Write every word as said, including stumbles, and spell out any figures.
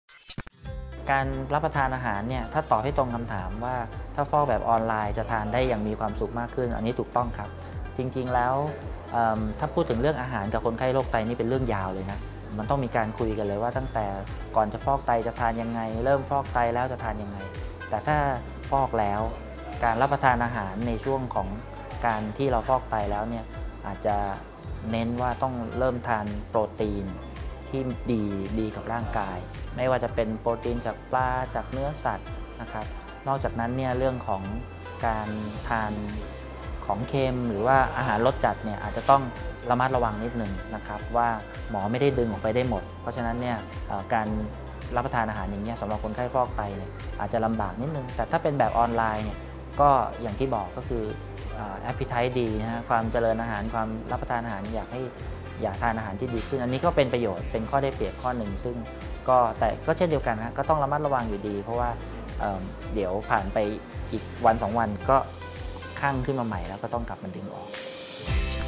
การรับประทานอาหารเนี่ยถ้าตอบให้ตรงคำถามว่าถ้าฟอกแบบออนไลน์จะทานได้อย่างมีความสุขมากขึ้นอันนี้ถูกต้องครับจริงๆแล้วถ้าพูดถึงเรื่องอาหารกับคนไข้โรคไตนี่เป็นเรื่องยาวเลยนะมันต้องมีการคุยกันเลยว่าตั้งแต่ก่อนจะฟอกไตจะทานยังไงเริ่มฟอกไตแล้วจะทานยังไงแต่ถ้าฟอกแล้วการรับประทานอาหารในช่วงของการที่เราฟอกไตแล้วเนี่ยอาจจะเน้นว่าต้องเริ่มทานโปรตีนที่ดีดีกับร่างกายไม่ว่าจะเป็นโปรตีนจากปลาจากเนื้อสัตว์นะครับนอกจากนั้นเนี่ยเรื่องของการทานของเค็มหรือว่าอาหารรสจัดเนี่ยอาจจะต้องระมัดระวังนิดนึงนะครับว่าหมอไม่ได้ดึงออกไปได้หมดเพราะฉะนั้นเนี่ยการรับประทานอาหารอย่างเงี้ยสำหรับคนไข้ฟอกไตเนี่ยอาจจะลำบากนิดนึงแต่ถ้าเป็นแบบออนไลน์เนี่ยก็อย่างที่บอกก็คือแอปเปิลไทส์ดีนะฮะความเจริญอาหารความรับประทานอาหารอยากให้อยากทานอาหารที่ดีขึ้นอันนี้ก็เป็นประโยชน์เป็นข้อได้เปรียบข้อหนึ่งซึ่งก็แต่ก็เช่นเดียวกันนะก็ต้องระมัดระวังอยู่ดีเพราะว่า เ, เดี๋ยวผ่านไปอีกวันสองวันก็คั่งขึ้นมาใหม่แล้วก็ต้องกลับมาดึงออก